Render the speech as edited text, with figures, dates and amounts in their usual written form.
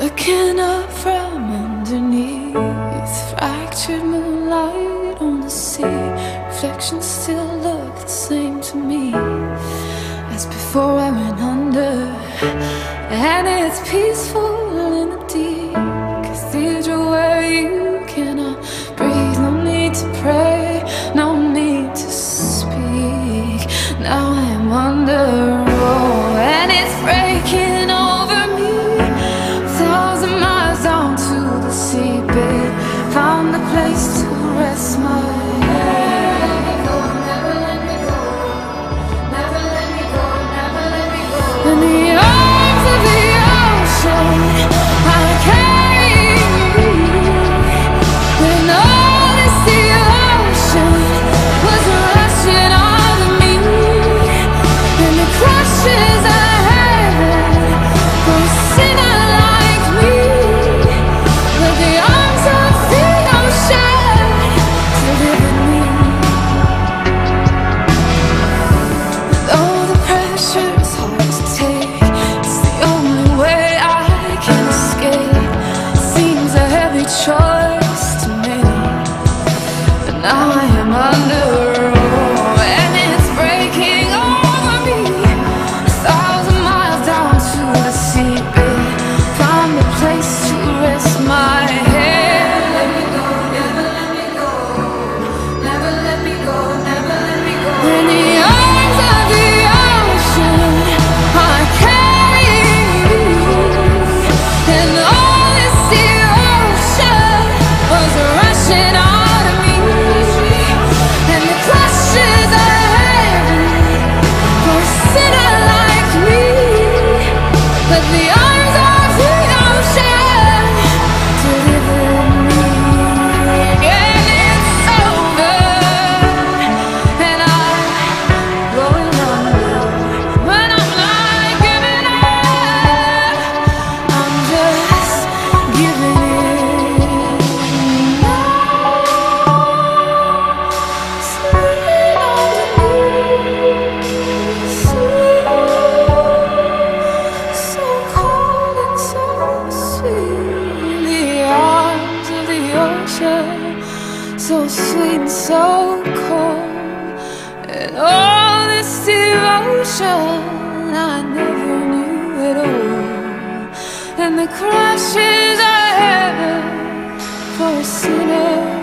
Looking up from underneath, fractured moonlight on the sea. Reflections still look the same to me as before I went under. And it's peaceful in the deep cathedral where you cannot breathe. No need to pray, no need to speak. Now I'm under, oh, and it's breaking over me. 1,000 miles down to the seabed, found a place to rest my head. Never let me go, never let me go, never let me go, never let me go. In the arms of the ocean I carry you. When all this ocean was rushing on me, and the crushes of heaven for a sinner like me. Let the arms of the ocean deliver me. Though the pressure's hard to take, it's the only way I can escape. Seems a heavy choice to make, but now I am under, oh, and it's breaking over me. 1,000 miles down to the seabed, found a place to rest my head. Let me go, never let me go, never let me go, never let me go. In the arms of the ocean I carry you, and all this ocean was rushing out of me, and the crushes of heaven for a sinner like me. Let the arms of the ocean deliver me. And it's over, and I'm going under. When I'm not giving up, I'm just giving in. Sitting underneath, so cold and so sweet. The arms of the ocean, so sweet and so cold. And all this devotion I never knew at all. And the crashes of heaven for a sinner